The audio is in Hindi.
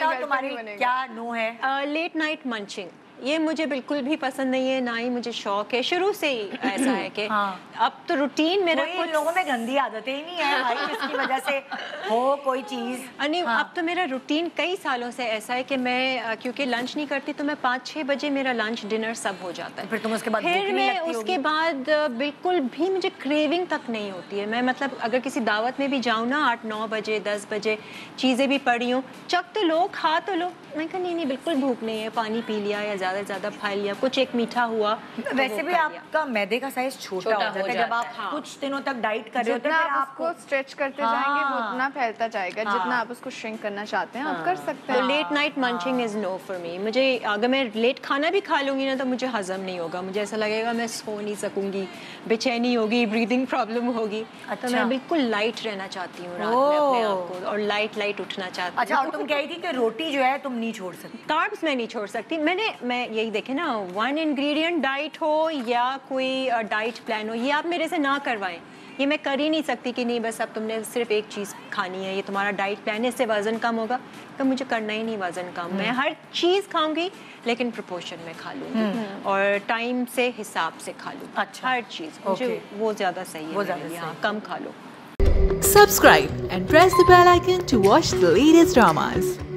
बताओ तुम्हारी क्या नो है? लेट नाइट मंचिंग, ये मुझे बिल्कुल भी पसंद नहीं है, ना ही मुझे शौक है, शुरू से ही ऐसा है कि अब तो रूटीन मेरा कुछ लोगों में गंदी आदतें ही नहीं है भाई जिसकी वजह से हो कोई चीज। नहीं, अब तो मेरा रूटीन कई सालों से ऐसा है कि मैं क्योंकि लंच नहीं करती तो मैं 5-6 बजे मेरा लंच डिनर सब हो जाता है। फिर तुम उसके बाद फिर मैं उसके बाद बिल्कुल भी मुझे क्रेविंग तक नहीं होती है। मैं मतलब अगर किसी दावत में भी जाऊँ ना 8-9 बजे 10 बजे, चीज़ें भी पड़ी हूँ, चख तो लो, खा तो लो, मैं कहा नहीं बिल्कुल भूख नहीं है, पानी पी लिया या ज़्यादा से ज़्यादा खा लिया, कुछ एक मीठा हुआ। वैसे भी आपका मैदे का साइज छोटा हो जाता है जब आप कुछ दिनों तक डाइट कर रहे हो, जितना आप उसको स्ट्रेच करते जाएंगे वो उतना फैलता जाएगा। जितना आप उसको श्रिंक करना चाहते हैं आप कर सकते हैं। तो late night munching is no for me. मुझे अगर मैं लेट खाना भी खा लूंगी ना तो मुझे हजम नहीं होगा, मुझे ऐसा लगेगा मैं सो नहीं सकूंगी, बेचैनी होगी, ब्रीदिंग प्रॉब्लम होगी। तो मैं बिल्कुल लाइट रहना चाहती हूँ रात में अपने आप को, और लाइट उठना चाहती हूँ। अच्छा, और तुम कह रही थी कि रोटी जो है तुम नहीं छोड़ सकती? कार्ब्स मैं नहीं छोड़ सकती। मैं यही देखे ना, वन इंग्रेडिएंट डाइट हो या कोई डाइट प्लान हो, ये आप मेरे से ना करवाएं। ये मैं कर ही नहीं सकती कि नहीं बस अब तुमने सिर्फ एक चीज़ खानी है, ये तुम्हारा डाइट प्लान है, इससे वज़न कम होगा। तो मुझे करना ही नहीं वज़न कम। मैं हर चीज़ खाऊंगी लेकिन प्रोपोर्शन में खा लूँगी और टाइम से हिसाब से खा लूँ। अच्छा, हर चीज़ मुझे वो ज़्यादा सही है, वो ज़्यादा हाँ, कम खा लो। Subscribe and press the bell icon to watch the latest dramas.